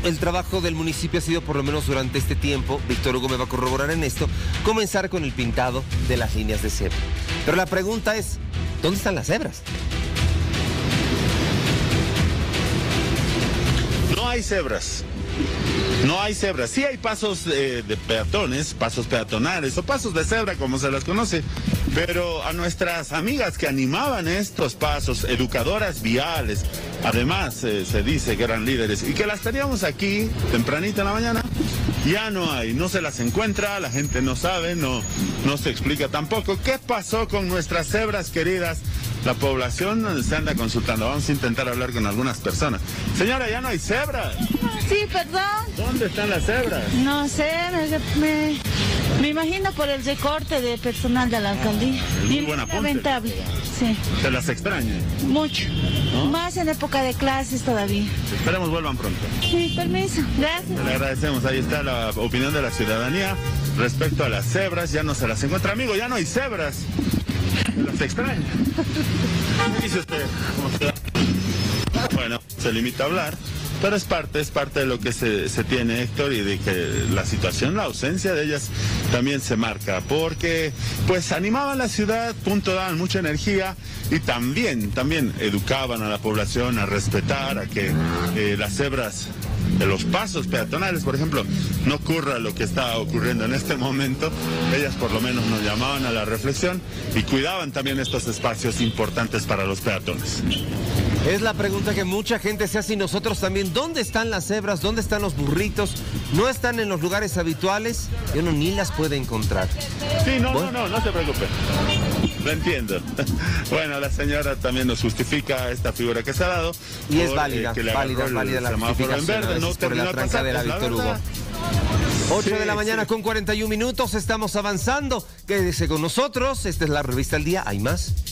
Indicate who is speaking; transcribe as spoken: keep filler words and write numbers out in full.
Speaker 1: el trabajo del municipio ha sido, por lo menos durante este tiempo, Víctor Hugo me va a corroborar en esto, comenzar con el pintado de las líneas de cebra. Pero la pregunta es, ¿dónde están las cebras?
Speaker 2: No hay cebras. No hay cebras. Sí hay pasos eh, de peatones, pasos peatonales o pasos de cebra, como se las conoce. Pero a nuestras amigas que animaban estos pasos, educadoras viales, además eh, se dice que eran líderes y que las teníamos aquí tempranito en la mañana, ya no hay, no se las encuentra, la gente no sabe, no, no se explica tampoco. ¿Qué pasó con nuestras cebras queridas? La población se anda consultando. Vamos a intentar hablar con algunas personas. Señora, ya no hay cebras.
Speaker 3: Sí, perdón.
Speaker 2: ¿Dónde están las cebras?
Speaker 3: No sé, me, me, me imagino por el recorte de personal de la alcaldía.
Speaker 2: Ah, muy buen apunte.
Speaker 3: Lamentable, sí.
Speaker 2: ¿Se las extraña?
Speaker 3: Mucho.
Speaker 2: ¿No?
Speaker 3: Más en época de clases todavía.
Speaker 2: Esperemos vuelvan pronto.
Speaker 3: Sí, permiso. Gracias.
Speaker 2: Le agradecemos. Ahí está la opinión de la ciudadanía respecto a las cebras. Ya no se las encuentra. Amigo, ya no hay cebras. Se las extraña. ¿Qué dice usted? ¿Cómo está? Bueno, se limita a hablar, pero es parte, es parte de lo que se, se tiene, Héctor, y de que la situación, la ausencia de ellas también se marca, porque pues animaban la ciudad, punto, daban mucha energía y también, también educaban a la población a respetar, a que eh, las cebras de los pasos peatonales, por ejemplo, no ocurra lo que está ocurriendo en este momento. Ellas por lo menos nos llamaban a la reflexión y cuidaban también estos espacios importantes para los peatones.
Speaker 1: Es la pregunta que mucha gente se hace y nosotros también. ¿Dónde están las cebras? ¿Dónde están los burritos? No están en los lugares habituales y uno ni las puede encontrar.
Speaker 2: Sí, no,
Speaker 1: bueno.
Speaker 2: no, no, no se preocupe. Lo entiendo. Bueno, la señora también nos justifica esta figura que se ha dado.
Speaker 1: Y es
Speaker 2: por,
Speaker 1: válida,
Speaker 2: eh, que le
Speaker 1: válida,
Speaker 2: agarró
Speaker 1: válida
Speaker 2: el
Speaker 1: la
Speaker 2: semáforo en
Speaker 1: justificación.
Speaker 2: verde, no
Speaker 1: por
Speaker 2: terminó
Speaker 1: la
Speaker 2: de pasar,
Speaker 1: trancadera,
Speaker 2: pues, la
Speaker 1: Víctor Hugo.
Speaker 2: verdad.
Speaker 1: ocho
Speaker 2: Sí,
Speaker 1: de la mañana
Speaker 2: sí.
Speaker 1: con cuarenta y un minutos, estamos avanzando. Quédese con nosotros, esta es la revista El Día, hay más.